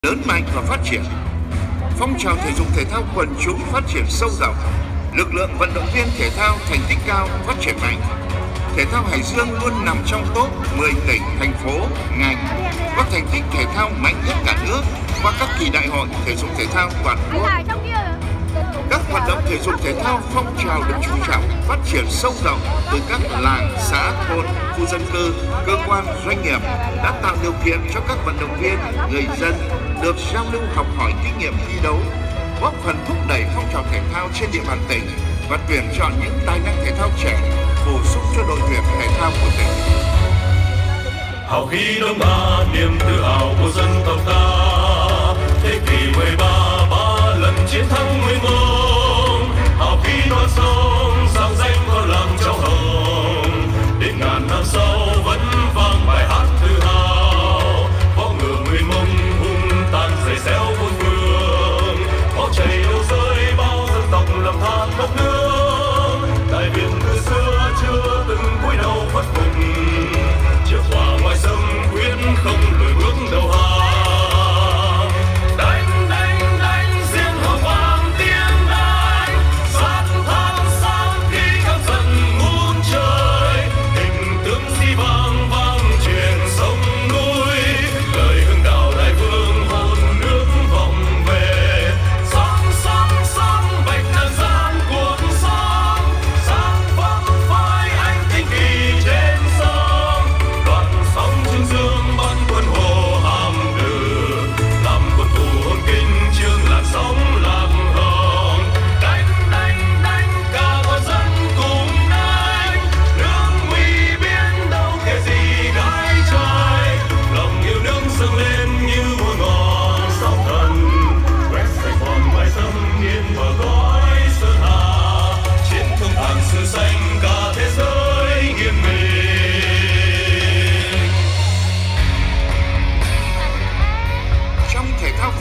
lớn mạnh và phát triển. Phong trào thể dục thể thao quần chúng phát triển sâu rộng, lực lượng vận động viên thể thao thành tích cao phát triển mạnh. Thể thao Hải Dương luôn nằm trong top 10 tỉnh, thành phố, ngành có thành tích thể thao mạnh nhất cả nước qua các kỳ đại hội thể dục thể thao toàn quốc. Các hoạt động thể dục thể thao phong trào được chú trọng phát triển sâu rộng từ các làng, xã, thôn, khu dân cư, cơ quan, doanh nghiệp đã tạo điều kiện cho các vận động viên, người dân được giao lưu học hỏi kinh nghiệm thi đấu, góp phần thúc đẩy phong trào thể thao trên địa bàn tỉnh và tuyển chọn những tài năng thể thao trẻ bổ sung cho đội tuyển thể thao của tỉnh. Hào khí Đông Á, niềm tự hào của dân tộc ta.